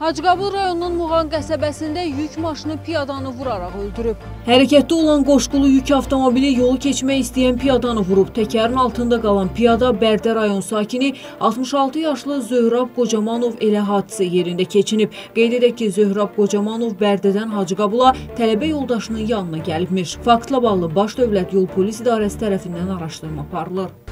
Hacıqabul rayonunun Muğan qəsəbəsində yük maşını piyadanı vuraraq öldürüb. Hərəkətdə olan qoşqulu yük avtomobili yolu keçmək istəyən piyadanı vurub. Təkərin altında qalan piyada Bərdə rayon sakini 66 yaşlı Zöhrab Qocamanov elə hadisə yerində keçinib. Qeyd edək ki, Zöhrab Qocamanov Bərdədən Hacıqabula tələbə yoldaşının yanına gəlibmiş. Faktla bağlı Baş Dövlət Yol Polis İdarəsi tərəfindən araşdırma aparılır.